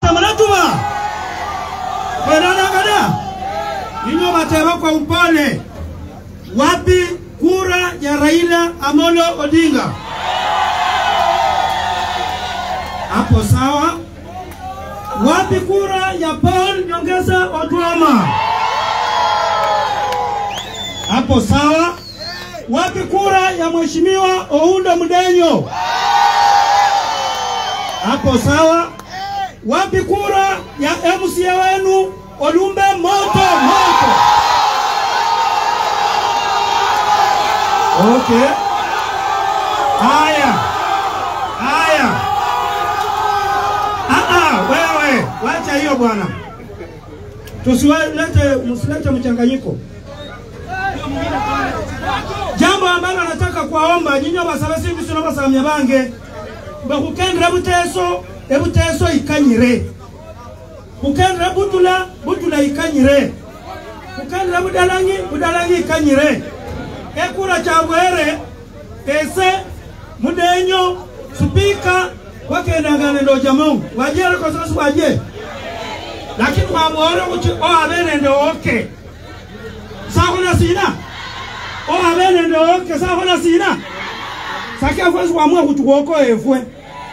Samanatuma Kwenana gada Inyo matema kwa upole. Wapi kura ya Raila Amolo Odinga? Hapo sawa. Wapi kura ya Paul Nyongesa Otuoma? Hapo sawa. Wapi kura ya Mheshimiwa Oundo Mudenyo? Hapo sawa. Wapi kura ya MCA wenu Olumbe Moto? Okay. Haya. Wewe, wacha hiyo bwana. Msilete mchanganyiko. Jambo ambalo nataka kuwaomba nyinyi basabasi bisuna basamya bange. Bakukendera buteso ikanyire. Kukendera butula ikanyire. Kukendera budalangi ikanyire. Ekura chabwere ese Mudenyo speaker wakendangana ndo jamu wajere kwa sababu waje, lakini kwa mworo uchi abene ndo okay sawa sina abene ndo okay sawa sina sakia kwa kuamua kutuoko efwe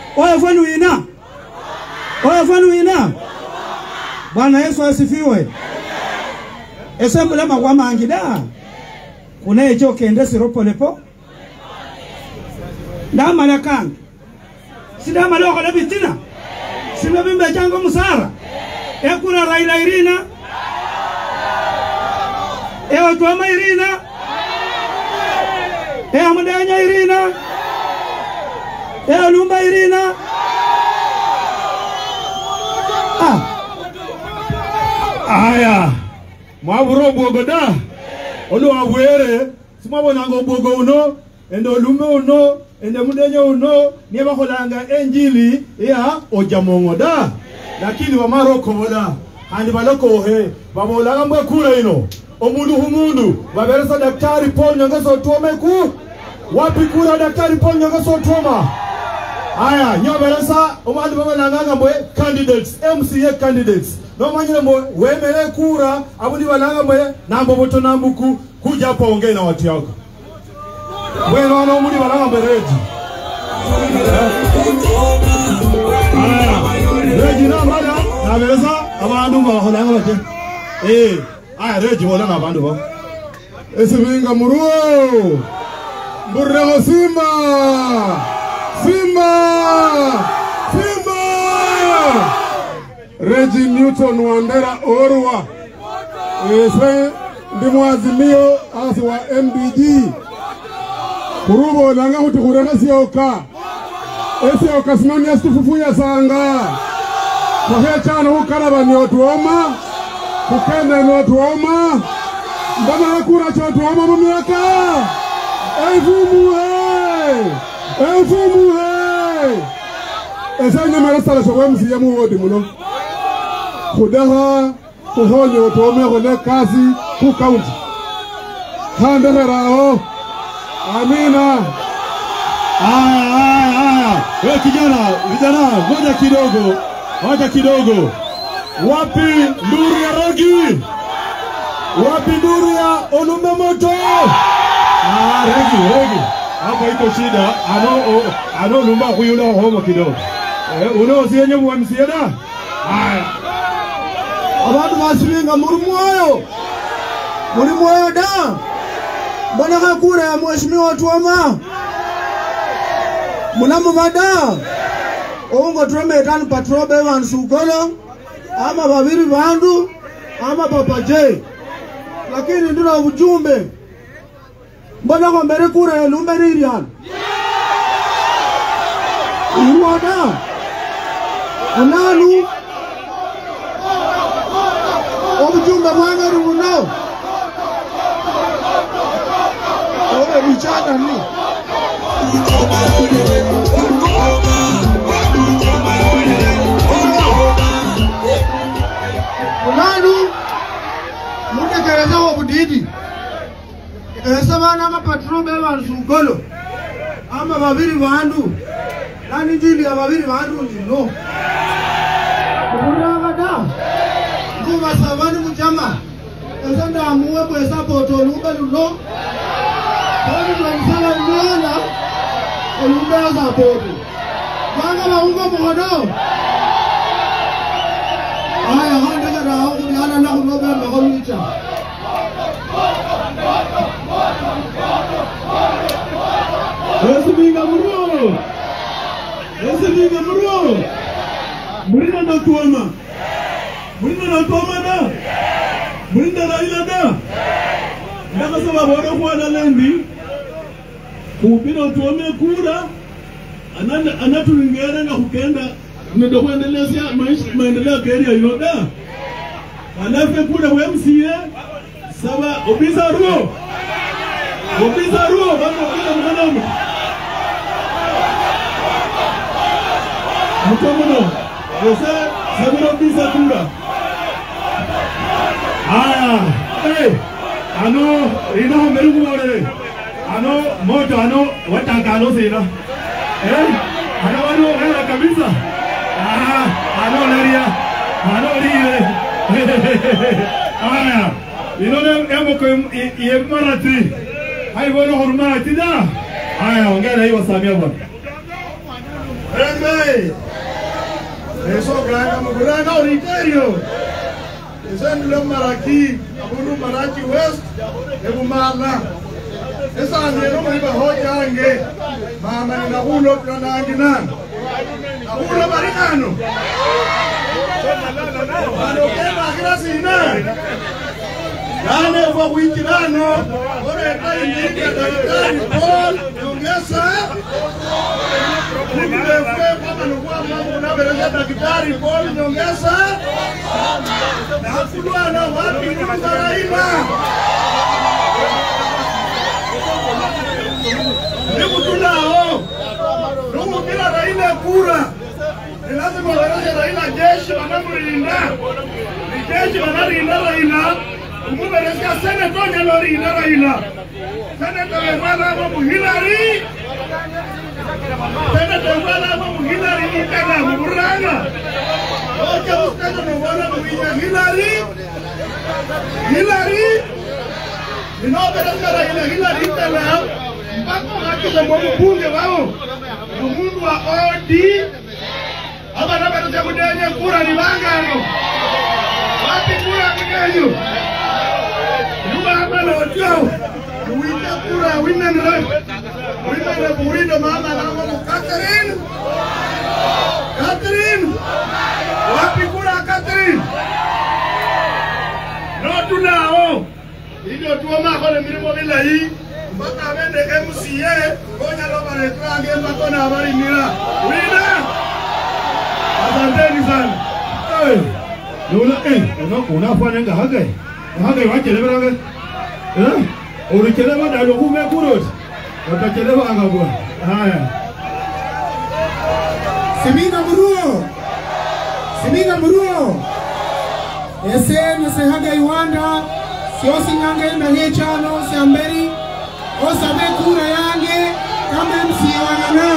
nuina Bwana Yesu asifiwe. Esembule magwa mangida kuna ejo kende siropo lepo ndama nakanga sida maloko na bitina sima bimbe jango musara ekura Raila Irina Otuoma Irina Mudenya Irina Olumba Irina aya mwaburo bogoda ono abwere simabona ngo bogo uno endo Olumbe uno ende Mudenyo uno nieba kolanga enjili ya ojamongo da, lakini wa maroko boda handi baloko he babola mbwe kura ino omundu baberesa Daktari Paul Nyongesa Otuoma ku wapi kura Daktari Paul Nyongesa Otuoma? Aya nyoberesa omandi babalanga mbwe candidates MCA candidates no manyire mbwe wemere kura abudi balanga mbwe nambo boto nambuku kuja hapa ongea na watu yako. Wewe wana umuri balanga bereji. Reji na bada na beleza abantu baholanga bate. Reji wala na abantu ba. Esiminga muruo. Burrego Simba. Reji Newton Wandera Orwa. Ndimwazimio asi wa MDG. Kurubo langa hutukureka sioka. Esioka sinoni ya stufufuya sanga. Kwa chana hukaraba ni Otuoma. Kukenda ni Otuoma. Mbana hakura cha Otuoma mamiaka. Efumu he. Esa nyamarasa la shokwe msiyamu wodi muno. Kudaha kuhonye Otuoma kone kazi ku county. Kandeherao. Amina. Wewe vijana, ngoja kidogo. Wapi nduru ya Rogi? Wapi nduru ya Olumbe Moto? Rogi. Hapa iko shida. Ano Lumba kuyula homo kidogo. Uno siyenye wa msieda? Abantu basilinga muri moyo da. Mbona hakura ya Mheshimiwa Otuoma? Munamu bada. Ongo tuweme tanu patrobe wansugolo. Ama babiri bandu. Ama Papa J. Lakini nduna ujumbe. Mbona kwa mbere kura ya Olumbe Ririan? Uruwada. Unalu. Ujumbe mwangari unao. Richard ni Unanu Mune kereza wabudidi Kereza wana mapatrobe wansugolo Ama babiri wandu Nani jili ya babiri wandu njino savani mchama. Esanda amuwe kwesa poto olumbe lulo. Kwani msala mwana olumbe asa poto. Wanga maunga mkono. Aya handa kada hana na kunobe makomicha. Esiminga muro. Esiminga muro. Murina na tuama. Murina na tuama na. Murina na ila da. Ndaka sababu wana kuwa na lendi. Kupina tuame kura. Anatulingana na kukenda. Ndio kuendelea maendeleo kenya yoda. Anafe kura wa MCA. Saba Obisa Ruo. Obisa Ruo bado bila mwanaume. Mtomono. Yose sabiro Obisa kura. Aya. Hey. Ano ina merugu wale. Ano moto ano watakalo sina. Ano wano wala kabisa. Ano leria. Ano lire. Aya. Inone emo ko yemarati. Hai bono hormarati da. Aya ongea hiyo Samia bwana. Embe. Eso grana mugurana oriterio. Esendlo maraki, aburu maraki west, ebumala. Esa ngeno mriba hoja ange. Mama ni nahulo tunangina. Nahulo barikano. Ano kema grasina. Nane kwa kuitirano, ore kai ndike daktari Paul Nyongesa. Nimefe kama nukua mambo na bereza daktari Paul Nyongesa. Na kulwa na wapi Raila. Niku tunao. Nungu bila Raila kura. Ni lazima bereza Raila jeshi wanamulinda. Ni jeshi wanalinda Raila. Umuberesia senator nyalori ina Raila. Senator wala wa Hillary. Senator wala wa Hillary itana muranga. Oja ustado no wala wa Hillary. Hillary. Inoberesia Raila Hillary itana. Mpaka hakika mbunge wao. Mungu wa OD. Aba naberesia kudenye kura ni bangano. Wapi kura kudenyo? Winner mama nango Catherine. Wapi kura Catherine? No tunao. Ndio tuoma kwa milimo bila hii. Mpaka amende MCA konya loba letrange mpaka na habari nila. Winner. Asanteni sana. Ndio unafanya ngahaga. Ngahaga wachelewa ngahaga. Ulichelewa na lukume kurot. Utachelewa angabwa. Haya. Siminga muruo. Ese haga iwanda. Siosi nyange ndange chano siamberi. Osabe kura yange kama MC wanana.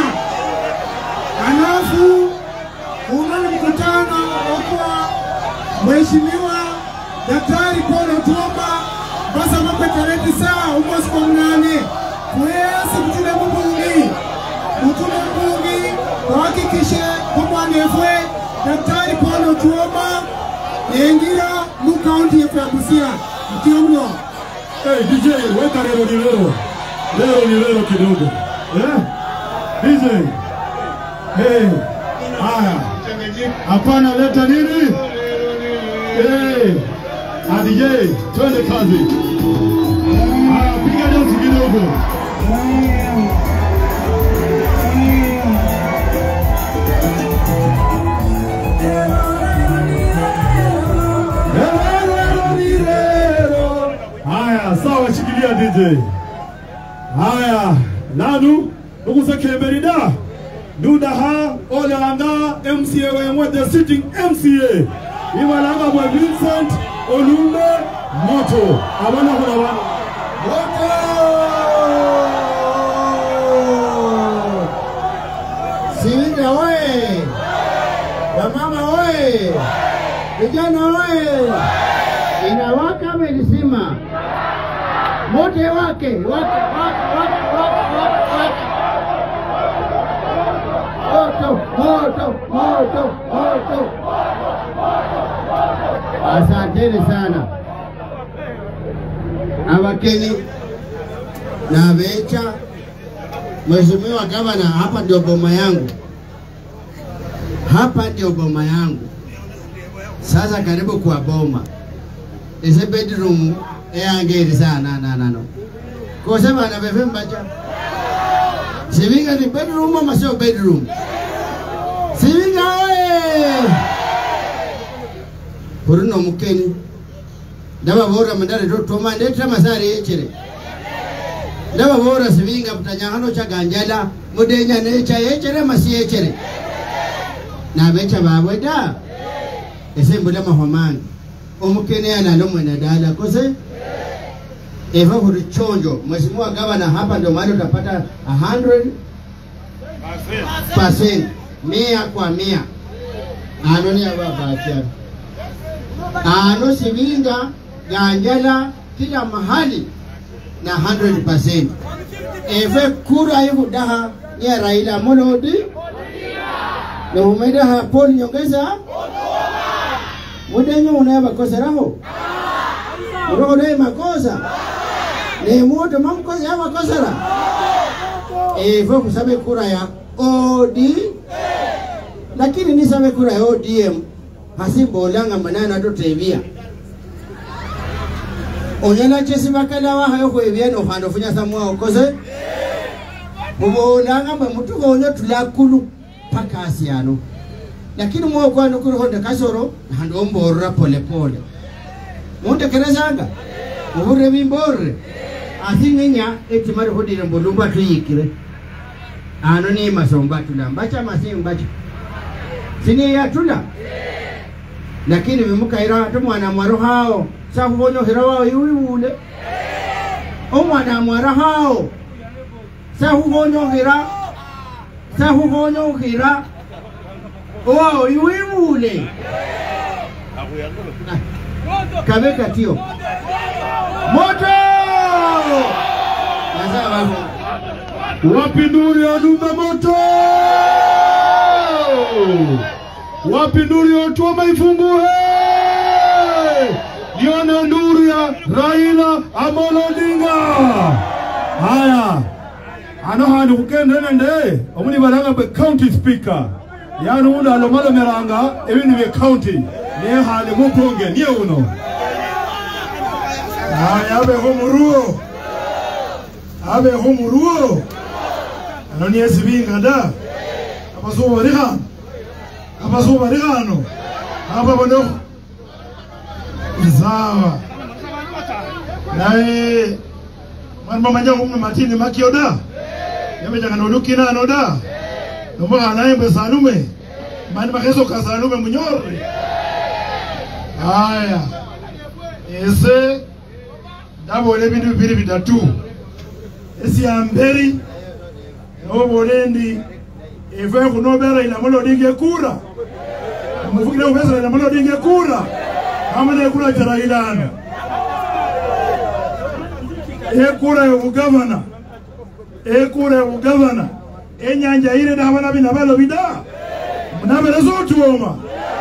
Anafu unani mkutano kwa mheshimiwa Daktari Paul Otuoma. Basa mapetareti saa umos kwa mnane. Kwezi mtule mbungi. Mtule mbungi. Kuhakikishe kumwane fwe. Daktari Paul Otuoma. Engira mu county ya Busia. Mtiomno. Hey DJ, weka lero ni lero. Lero ni lero kidogo. DJ. Hey. Haya. Hapana leta nini? Hey. DJ, twende kazi. Piga dansi kidogo. Haya, sawa shikilia DJ. Haya, nanu ukusa keberida. Dudaha olanga MCA wemwe the sitting MCA. Iwalanga mwa Vincent Olumbe Moto. Abana kuna wana. Moto! Silinga oye! Wamama oye! Vijana oye! Inawaka melisima. Mote wake. Moto. Asanteni sana. Awakeni na Becha. Mheshimiwa Gavana, hapa ndio boma yangu. Sasa karibu kwa boma. Ise bedroom angeli sana no. Kwa sababu ana bebe mbacha. Sivinga ni bedroom ama sio bedroom? Sivinga oye! Puruno mukeni. Ndaba bora mandare to mandeta masari echere. Ndaba bora sivinga mutanyahano cha ganjala mudenya necha echere masi echere. Na Becha babweda. Ese mbula mahomani. Omukene analo mwena dala kose. Eva hulichonjo. Mheshimiwa Gavana, hapa ndio mahali utapata 100%. 100%. Ano ni ababakia. Ano sivinga ganjala kila mahali na 100%. Eve kura hivu daha ya Raila Amolo Odinga. Na umeda hapo nyongeza. Mudenyo unayaba kosa raho. Roho dai makosa. Ni moto mamkosa ya makosa la. Hivyo kusabe kura ya ODM. Lakini nisabe kura ya ODM hasimbo langa manana totevia. Onyana chesi bakala wa hayo kwevia no hando funya samwa okose. Mubo langa mtu gonyo tulakulu paka asiano. Lakini mwa kwa nukuru honda kasoro hando mbora pole. Munde kerezanga. Mubure bimbore. Asinya etimari hodire mbulumba tuyikire. Ano ni masomba tula. Mbacha masimbacha. Sini ya tula. Lakini vimuka hira mwana mwaro hao. Sakubonyo hira wao yuule. Mwana mwaro hao. Sakubonyo hira. Oh, yuule. Kabeka tio. Moto! Wapi nduri ya Dumba moto? Wapi nduri ya Tuoma ifungue? Yona nduri ya Raila Amolo Odinga. Haya. Ano hanu kukende nende. Omuni baranga county speaker. Yanu unda alomalo meranga. Ewi niwe county. Niye hali mukonge. Niye uno. Abe homuruo. Ano niye sivinga da. Apaso barigano. Apa bono. Sawa. Nae manja umwe matini makioda. Yameja kanolukina anoda. Nomba naye besalume. Mani makeso kasalume munyore. Haya. Ese dabole bintu bibiri bitatu. Esi amberi nobolendi eve kunobera ina Amolo Odinga kura. Mufukile ubeza ina Amolo Odinga kura. Amane kura jara ilana. Kura ya ugavana. Enyanja ile na wana bina balo bida. Mnabele zotuoma.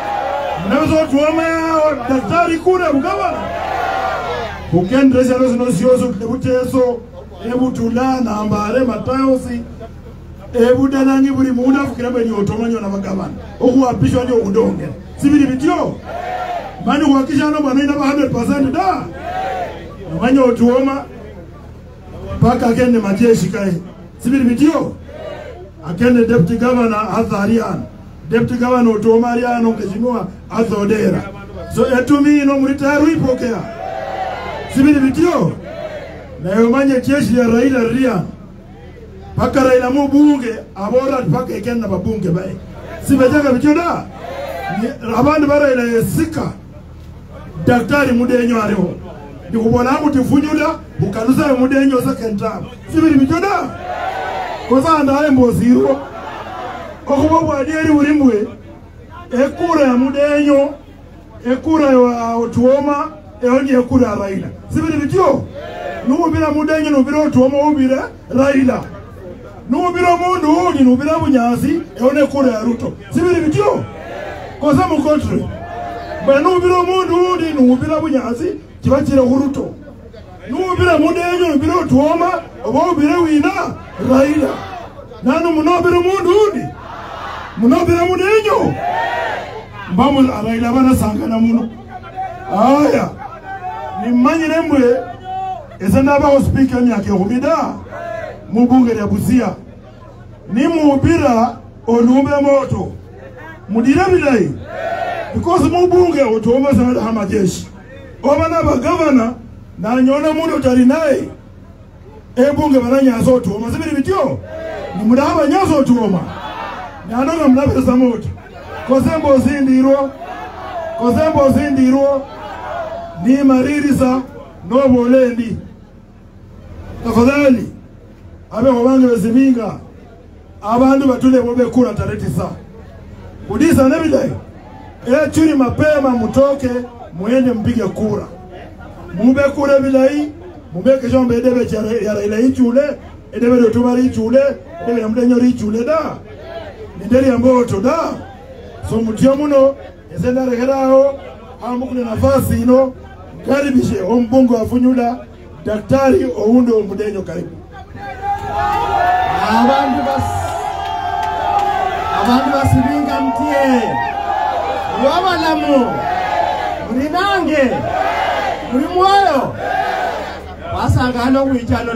Ya daktari kura ugavana. Ukendreza no siozo kutebuteso ebutulana ambare matayosi ebudanangi buri muda fukirabe ni otomanyo na magavana. Okuwapishwa nyo udonge. Sibiri bityo. Mani kuhakisha no bwana ina 100% da. Manyo otuoma paka akende majeshi kai. Sibiri bityo. Akende deputy governor Azarian. Deputy governor otuoma Ariano keshimwa Azodera. So etumi no muritaru ipokea. Sibiri bityo. Na yomanye jeshi ya Raila Ria. Paka Raila mbunge abora paka ekenda babunge bae. Sibetaka bityo da. Abandi bara ila yesika. Daktari mudenyo ariho. Ndikubona mutifunyula bukanuza mudenyo second time. Sibiri bityo da. Koza ndale mboziro. Okubo bwadieri burimwe. Ekura ya mudenyo ekura ya Otuoma eoni ekura ya Raila sibili bityo nubira mudenye nubira Otuoma ubira Raila nubira mundu uni nubira Bunyasi eoni ekura ya Ruto sibili bityo kosa mukontri ba nubira mundu uni nubira Bunyasi kibachira Ruto nubira mudenye nubira Otuoma oba ubira wina Raila nanu munobira mundu uni munobira mudenyo mbamu Raila bana sangana muno aya nimanyire mwe ezana ba speaker myake humida mubunge ya Busia ni mubira olumbe moto mudira bilai because mubunge Otuoma sana hamajeshi obana ba governor na nyona mundu tari naye ebunge baranyazo Otuoma sibiri bityo ni mudaba nyazo Otuoma na nanga mnabeza moto Kozembo zindirwo ni maririsa no bolendi tafadhali abe wabange beziminga abantu batule bobe kura tareti sa udisa nebile chuni mapema mutoke muende mpige kura mube kura bilai mubeke jombe edebe ya Raila ichule edebe Otuoma ichule edebe ya Mudenyo ichule da ndeli amboto da so mutio muno ezenda regerao amukune nafasi ino karibishe ombungo afunyula Daktari Oundo Mudenyo karibu abantu basibinga mtie wabalamu mulinange mulimwoyo wasangano kuichano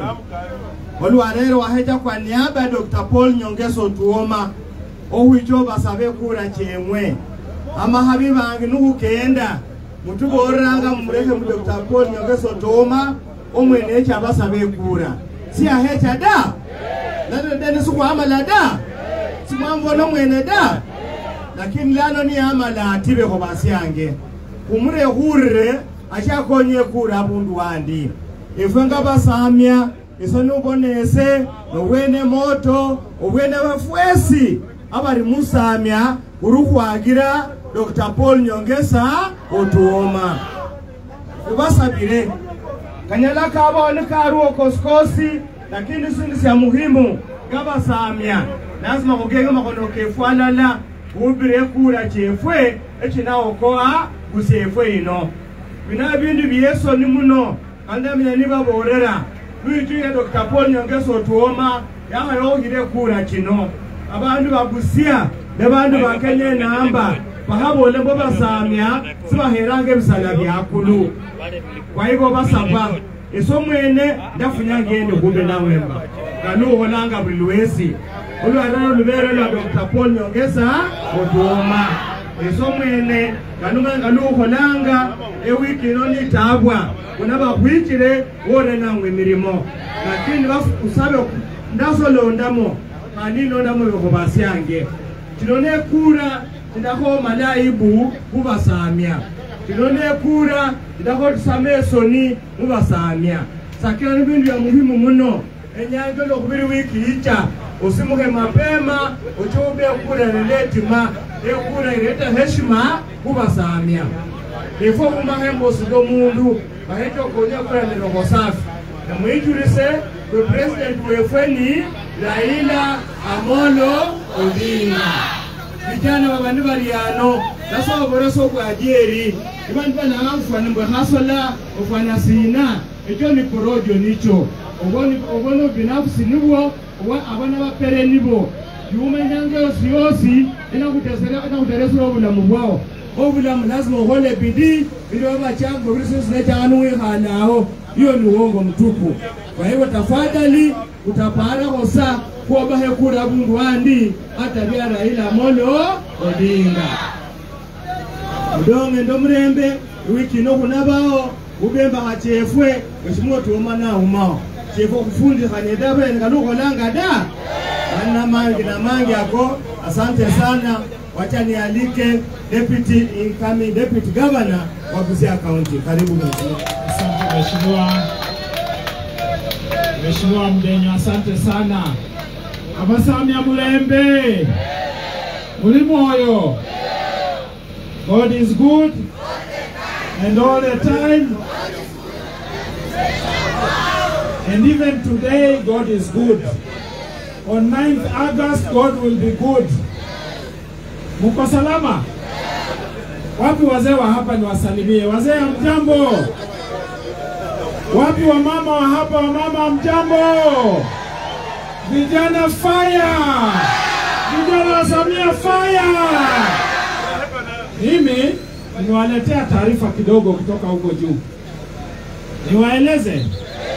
Lwarero waheja kwa niaba ya Dr. Paul Nyongesa Otuoma owicho basabe kura chemwe ama habibange nuhukenda mutuboranga mureke mu Dr. Paul Nyongesa Otuoma omwene cha basabe kura si ahecha da nado deni suku amala da simambo no mwene da lakini lano ni amala atibe ko basyange umure hurre acha konye kura abundu wandi ifenga basamya isonu bonese nowene moto obwene bafwesi abari musamya urukwagira Dr. Paul Nyongesa Otuoma ubasabire kanyala kabone karuo koskosi lakini sindi ya muhimu gaba samya lazima kugega makono kefwalala ubire kura chefwe echinaokoa gusefwe ino bina bindu byeso ni muno kandamya niba borera bitu ya Dr. Paul Nyongesa Otuoma yahayohire kura kino abantu bagusia n'abantu bakenye namba bahabole bo basamya sibaherange bisala byakulu kwa hivyo basaba esomwene ndafunya ngende kumbe nawemba kanu holanga bulwesi olwarano lubero la Dr. Paul Nyongesa Otuoma esomwene kanu holanga ewiki noni tabwa kunaba kwikire wone nangwe mirimo lakini usabe ndasolondamo manino ndamo yokobasyange tinone kura ndako malaibu kubasamya tinone kura ndako tusamesoni kubasamya sakira nibindu ya muhimu muno enyange lokubiri wiki icha usimuke mapema uchobe kura neletima ekura ileta heshima kubasamya ifo kumahembo sido mundu baheto konya kura niloko safi na mwijurise the president wefeni Raila Amolo Odinga vijana wabandu baliano naso boroso kwa jeri ibantu bana amfana ngo hasola ofana sina ejo ni porojo nicho ogono binafsi nibo abana bapere nibo yume nyange osiosi ina kuteresera obulamu bwao obulamu lazima uhole bidii ili wabachango birisisi nechaanu ihanaho hiyo ni uongo mtupu. Kwa hivyo tafadhali utapara kosa kuoba hekura bundu wandi hata bia Raila Amolo Odinga mdonge ndo mrembe wiki no kunabao ubemba hachefwe Mheshimiwa Otuoma na umao chefo kufundi kanyedabe ngaluko langa da ana mangi na mangi yako. Asante sana, wacha nialike incoming deputy governor wa Busia County. Karibu Mheshimiwa. Asante Mheshimiwa Mudenyo, asante sana. Abasamya mulembe muli moyo God is good and all the time. And even today, God is good. On 9th August, God will be good. Muko salama? Wapi wazee wa hapa ni wasalimie? Wazee mjambo? Wapi wa mama wa hapa, wa mama mjambo? Vijana fire! Vijana wa Samia fire! Mimi niwaletea taarifa kidogo kutoka huko juu. Niwaeleze.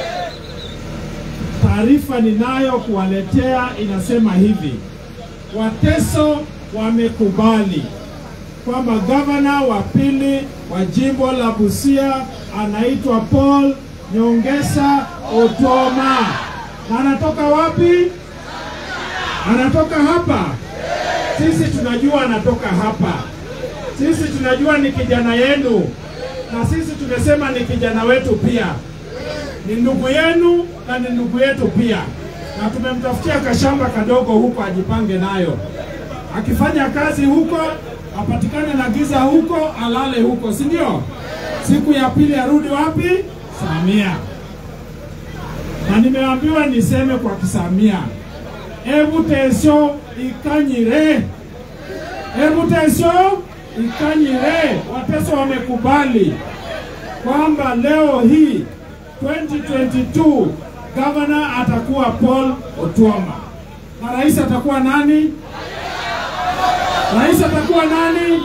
Taarifa ninayo kuwaletea inasema hivi. Wateso wamekubali kwamba gavana wa pili wa jimbo la Busia anaitwa Paul Nyongesa Otuoma. Na anatoka wapi? Anatoka hapa. Sisi tunajua anatoka hapa. Sisi tunajua ni kijana yenu. Na sisi tumesema ni kijana wetu pia. Ni ndugu yenu na ni ndugu yetu pia. Na tumemtafutia kashamba kadogo huko ajipange nayo. Akifanya kazi huko, apatikane na giza huko, alale huko, si ndio? Siku ya pili arudi wapi? Samia. Na nimeambiwa niseme kwa Kisamia. Ebu tesho ikanyire. Ebu tesho ikanyire. Wateso wamekubali kwamba leo hii 2022 governor atakuwa Paul Otuoma. Na rais atakuwa nani? Rais atakuwa nani?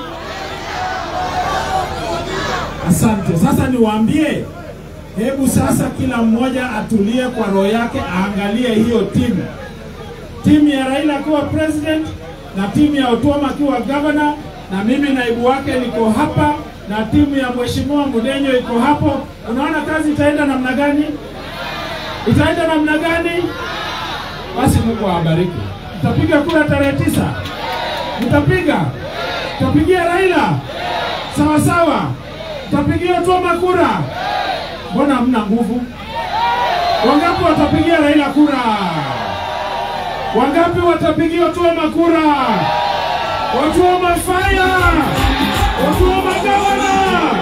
Asante. Sasa niwaambie, hebu sasa kila mmoja atulie kwa roho yake, aangalie hiyo timu. Timu ya Raila kuwa president na timu ya Otuoma kuwa governor, na mimi naibu wake niko hapa na timu ya Mheshimiwa Mudenyo iko hapo. Unaona kazi itaenda namna gani? Itaenda namna gani? Basi Mungu awabariki. Mtapiga kura tarehe 9. Mtapiga? Mtapigia Raila? Sawa sawa. Mtapigia Otuoma kura? Mbona hamna nguvu? Wangapi watapigia Raila kura? Wangapi watapigia Otuoma kura? Otuoma fire! Otuoma gavana!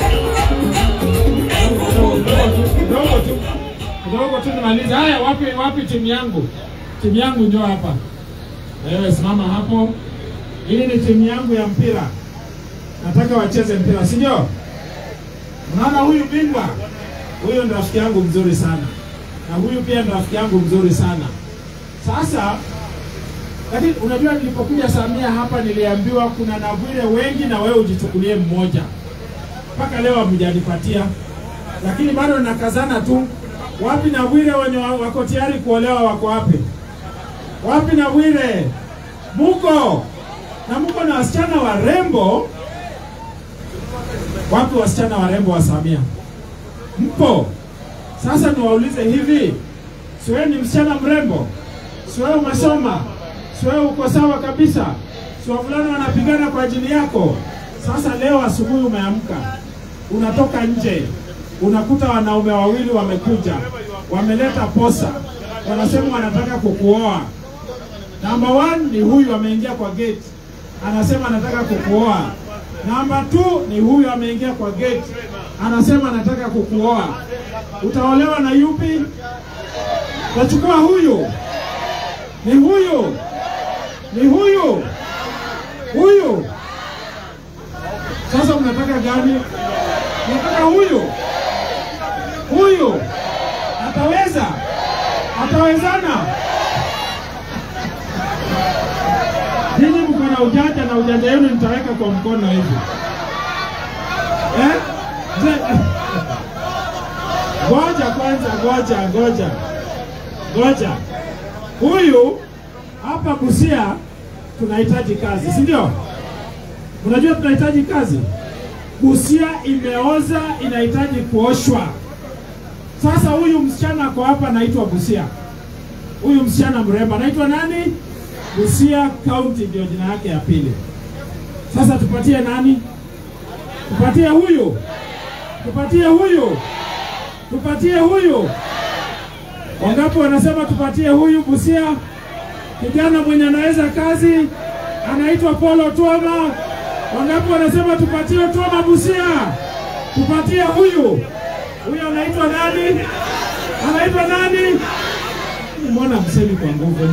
Kidogo tu nimalize. Haya, wapi timu yangu? Timu yangu njoo hapa. Simama hapo. Hii ni timu yangu ya mpira. Nataka wacheze mpira, si ndio? Unaona huyu bingwa? Huyu ni rafiki yangu mzuri sana. Na huyu pia ni rafiki yangu mzuri sana. Sasa lakini unajua nilipokuja Samia hapa niliambiwa kuna Nabwire wengi na wewe ujichukulie mmoja. Mpaka leo hamjanipatia. Lakini bado nakazana tu. Wapi Nabwire wenye wako tayari kuolewa wako wapi? Wapi Nabwire? Muko. Na muko na wasichana warembo. Wapi wasichana warembo wa Samia? Mpo. Sasa niwaulize hivi. Siwe ni msichana mrembo? Siwe umesoma? Siwe uko sawa kabisa? Siwe wavulana wanapigana kwa ajili yako? Sasa leo asubuhi umeamka. Unatoka nje. Unakuta wanaume wawili wamekuja. Wameleta posa. Wanasema wanataka kukuoa. Number 1 ni huyu ameingia kwa gate. Anasema anataka kukuoa. Number 2 ni huyu ameingia kwa gate. Anasema anataka kukuoa. Utaolewa na yupi? Utachukua huyu? Ni huyu? Ni huyu? Huyu? Sasa mnataka gani? Mnataka huyu? Huyu? Ataweza? Atawezana? Ninyi mko na ujanja na ujanja yenu nitaweka kwa mkono hivi. Ngoja kwanza, ngoja. Huyu hapa Busia tunahitaji kazi, si ndio? Unajua tunahitaji kazi. Busia imeoza, inahitaji kuoshwa. Sasa huyu msichana kwa hapa anaitwa Busia. Huyu msichana mrembo anaitwa nani? Busia County ndio jina yake ya pili. Sasa tupatie nani? Tupatie huyu? Tupatie huyu? Tupatie huyu? Wangapi wanasema tupatie huyu Busia? Kijana mwenye anaweza kazi, anaitwa Paul Otuoma. Wangapi wanasema tupatie Otuoma Busia? Tupatie huyu. Huyu anaitwa nani? Anaitwa nani? Mbona msemi kwa nguvu?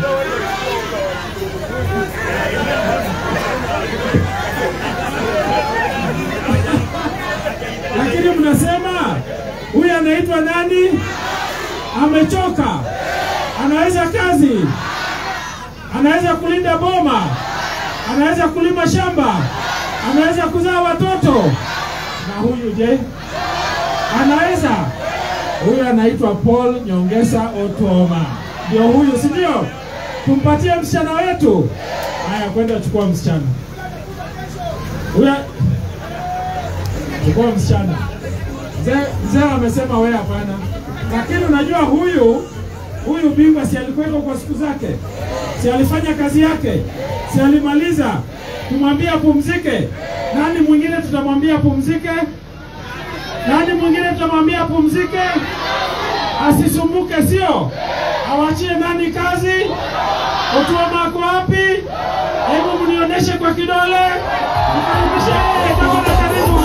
Lakini mnasema huyu anaitwa nani? Amechoka. Anaweza kazi. Anaweza kulinda boma. Anaweza kulima shamba. Anaweza kuzaa watoto. Na huyu je? Anaweza. Huyu anaitwa Paul Nyongesa Otuoma. Ndio huyu, si ndio? Tumpatie msichana wetu. Haya, kwenda chukua msichana. Huyu chukua msichana. Mzee amesema wewe hapana. Lakini unajua huyu bingwa si alikuwa kwa siku zake? Si alifanya kazi yake? Si alimaliza? Tumwambie apumzike. Nani mwingine tutamwambia apumzike? Nani mwingine tutamwambia apumzike? Asisumbuke, sio? Awachie nani kazi? Otuoma ako wapi? Hebu mnionyeshe kwa kidole. Mkaribishe gavana, karibu.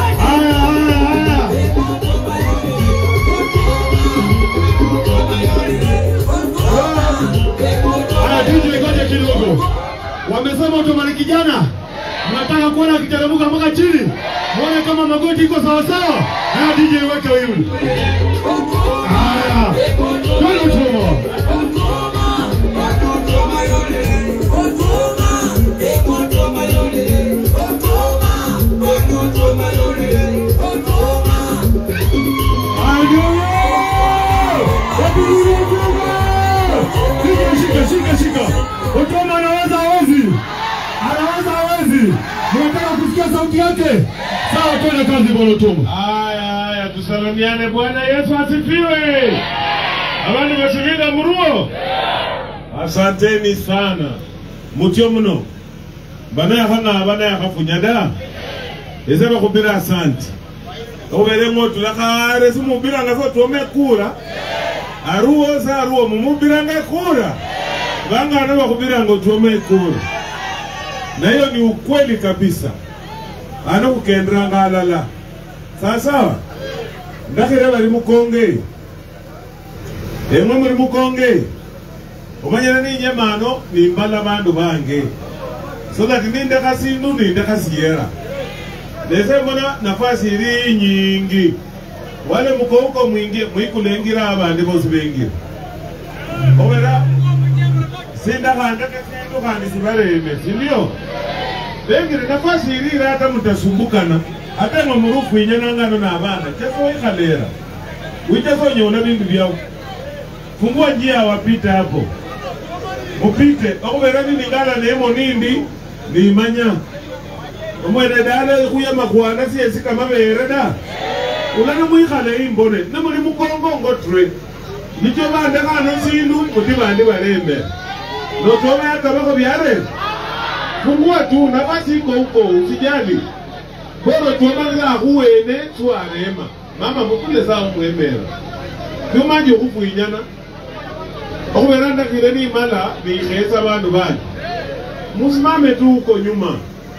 DJ ngoja kidogo. Wamesema Otuoma ni kijana. Mnataka kuona akiteremka mpaka chini. Muone kama magoti iko sawa sawa. Haya DJ weka wewe. Haya. Twende Otuoma. Shika. Otuoma anaweza hawezi? Anaweza hawezi? Mnataka kusikia sauti yake? Sawa, twende kazi bwana Otuoma. Haya, tusalimiane. Bwana Yesu asifiwe. Abandi bashimira muruo. Asanteni sana. Mutyo muno. Bana ya kafunyada. Ezaba kubira asante. Obere moto lakare simubira ngaso tuome kura. Aruo mumubira ngakura. Banga na kubira ngo tuome kura. Na hiyo ni ukweli kabisa. Ana kukendra ngalala. Sawa. Ndakira bali mukonge. Emwe muri mukonge. Omanyana ni nyamano ni mbala bandu bange. So that ninde kasindu ninde kasiyera. Lese mbona nafasi iri nyingi. Wale mukouko mwingi mwikulengira abandi bose bengira. Obera sinda kanda kesindu kandi sibareme, sindio? Bengira nafasi iri hata mutasumbukana. Hata murufu inyana ngano na abana. Cheso ikalera. Uiteso nyona bindu byao. Fungua njia wapita hapo. Mupite. Okubera ni ngala nemo nindi ni manya. Omwene dala kuya makwana siye kama bereda. Ulana muikhale imbone. Namuli mukongo ngotre. Nicho bande kana sindu kuti bande barembe. Notoma yakabako byare. Fungua tu nafasi iko huko usijali. Bora tuomanga huwene tuarema. Mama mukule za mwemera. Tumaje hufu inyana. Okuberanda kireni mala ni khesa bandu bani. Musimame tu huko nyuma.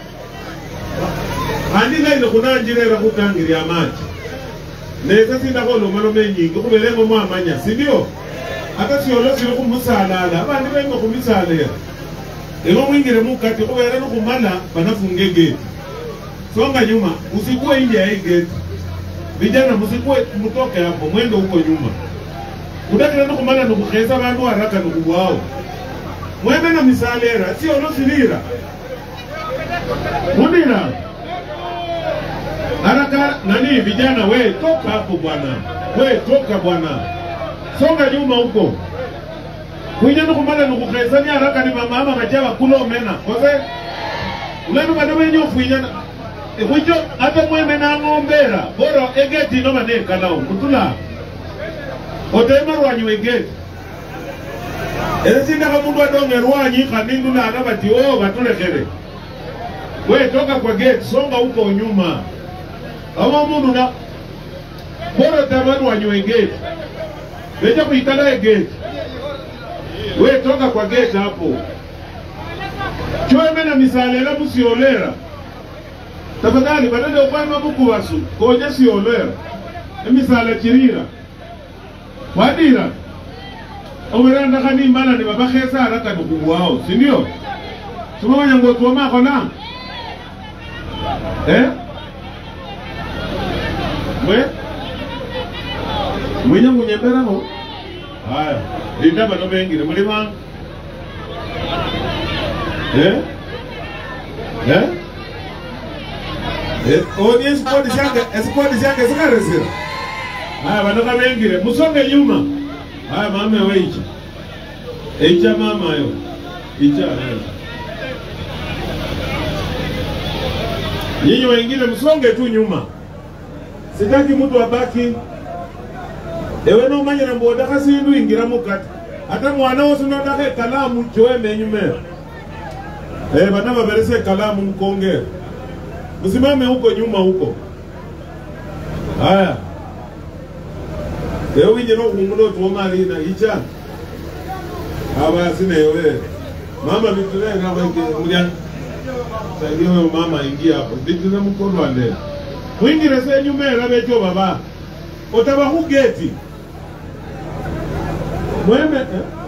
Andika ile kunanjirera kutangiri amaji. Neza sinda ko lomano menyi kubelengo mwamanya, si ndio? Hata siolo silo kumusalala, abandi bengo kumisalera. Ego mwingire mukati kubera no kumala banafunge gate. Songa nyuma, usikuwe nje ya gate. Vijana msikuwe mtoke hapo, mwende huko nyuma. Udakira no kumala no kukhesa bandu haraka no kubwao. Mwende na misalera, sio no silira. Mudira. Haraka nani vijana we toka hapo bwana. We toka bwana. Songa nyuma huko. Kuja no kumala no kukhesa ni haraka ni mama majawa kulo mena. Koze ulano badawe nyo fuinyana. Kujo hata mweme na ngombera. Bora egeti no mane kanao. Mutula. Otema rwanyu egeti. Ezinda kamundu adonge rwanyi kanindu na anabati batulekere. We toka kwa gate, songa huko nyuma. Ama mundu na bora tamanu rwanyu egeti. Beja kuitala egeti. We toka kwa gate hapo. Chwe mena misalera musiolera. tafadhali badala ukwaye mabuku wasu koja siolera emisala chirira wadira omeranda kani mbala ni babakhesa haraka nukuwao si ndio sumanya ngotu wa mako na mwenye munyembera ho haya ndaba no bengire muri banga audience squad yake zikaresira haya banoka bengire musonge nyuma haya mama weicha eicha mama yo icha nyinyi wengine msonge tu nyuma sitaki mtu abaki ewe no manya na mboda kasi ndu ingira mukati hata mwana wose ndake kalamu choeme nyume bana baberese kalamu mkonge msimame huko nyuma huko haya ewe njeno kumulo tuomali na icha aba sine ewe mama vitule na weke mulya saidiwe mama ingia hapo vitule mkono ande mwingire se nyume labecho baba otaba hugeti mweme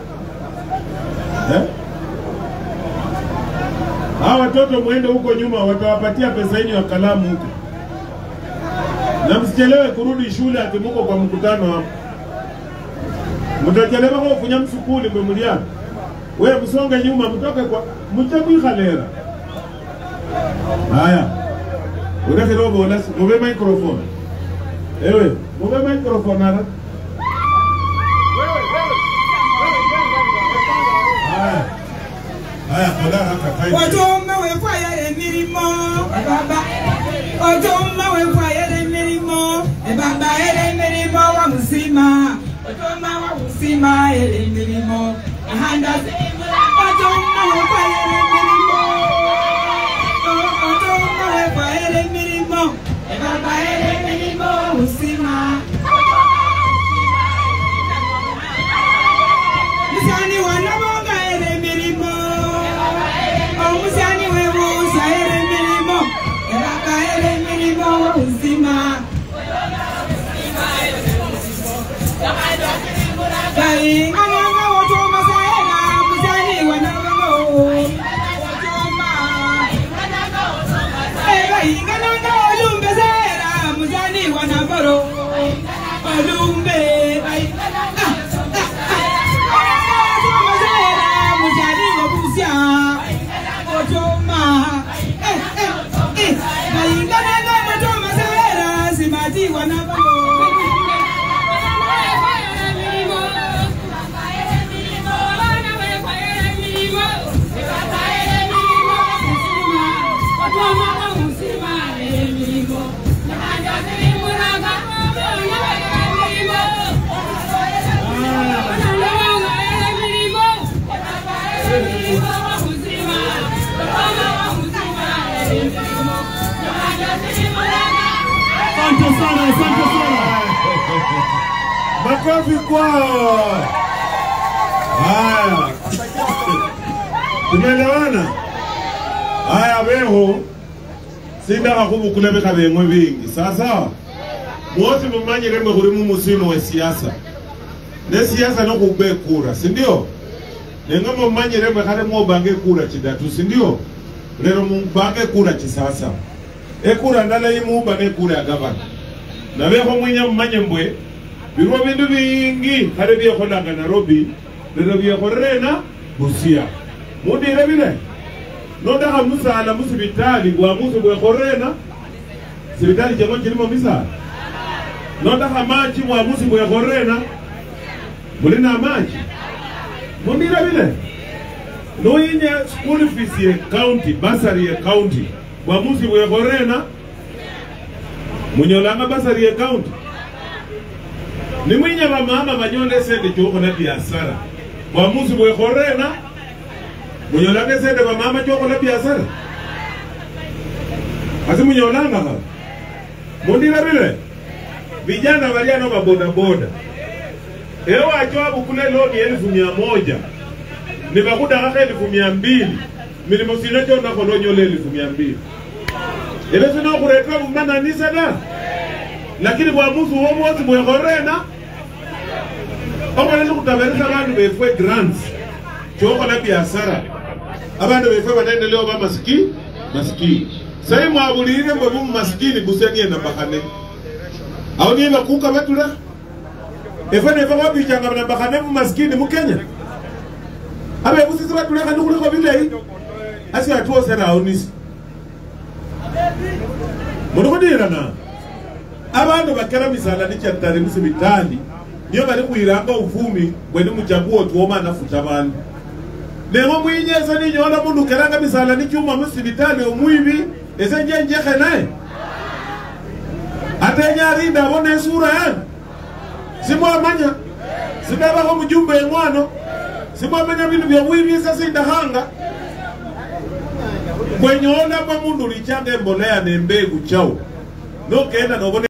hawa watoto mwende huko nyuma watawapatia pesa yenu ya kalamu huko na msichelewe kurudi shule atimuko kwa mkutano hapo mtachelewa kwa kufunya msukuli mwemulia wewe msonge nyuma mtoke kwa mchabu khalera haya unake robo na move microphone ewe move microphone ara haya kodara haka Ojoma we fire mirimo baba Ojoma we fire mirimo baba ele mirimo wa musima Ojoma wa musima ele mirimo ahanda Ojoma we fire mirimo Ojoma we fire mirimo baba ele mirimo musima Misani wanabonga ele mirimo Musani wewe saere milimo Eraka ele milimo uzima Kai nganga woto masaera musani wanabongo Wotoma Kai nganga olumbe saera musani wanaboro Olumbe ai musani wabusia Ojoma Naingana Ojoma Sawera Simati wanabongo Asante sana. Makofi kwao. Haya. Tumeelewana? Haya beho. Sinda kakubu kulebeka bengwe bingi. Sasa mwote mumanyire mwe kuri mu musino we siasa. Ne siasa no kube kura, si ndio? Nenga mumanyire mwe kare mo bange kura chidatu, si ndio? Lero mumbange kura chisasa. Ekura ndala imuba ne kura ya gavana. Na beho mwinya mumanye mbwe birwa bindu bingi kare biye kolanga Nairobi, lero biye korena Busia. Mudire bile. Noda hamusa ala musibitali gwa musu gwe korena. Sibitali jango chilimo misa. Noda hamachi mwa musu gwe korena. Mulina machi. Mudire bile. No inye school fees ye county, basari ye county. Gwa musu gwe korena. Munyolanga basari ye county. Ni mwenye wa mama manyonde sende choko na biashara. Gwa musu gwe korena. Munyolanga sende wa mama choko na biashara. Asi munyolanga ha. Mundira bile. Vijana waliano maboda boda. Ewa achoabu kule lodi 1,100. Nibakuda kaka 2,200. Milimo sinecho na kolonyo le 2,200. Ile sino kuretwa mbana ni sada. Lakini kwa musu wote mwegorena. Omwana lukutabereza abantu befwe grants. Kyoko na biashara. Abantu befwe banaendelea ba maskini. Sai mwabulire mbo maskini busenie na bakane. Au ni bakuka batula? Efane fa wabichanga na bakane mu maskini mu Kenya. Abe busisi batula kandi kuliko bile. Asi atuo sera aunisi. Murukodirana. Abantu bakera misala ni cyatari musibitali. Niyo bari kuiranga uvumi bweni mujabuo tuoma nafuta abantu. Nemo mwinyeza ni nyona mundu keranga misala ni cyuma musibitali omwibi ese njenje khenae. Ate nyari ndabone sura ya. Simwa manya. Sibaba ko mujumbe engwano. Simwa manya bintu bya mwibi sasa indahanga. Kwenye ona kwa mundu lichange mbolea ne mbegu chao. No kenda no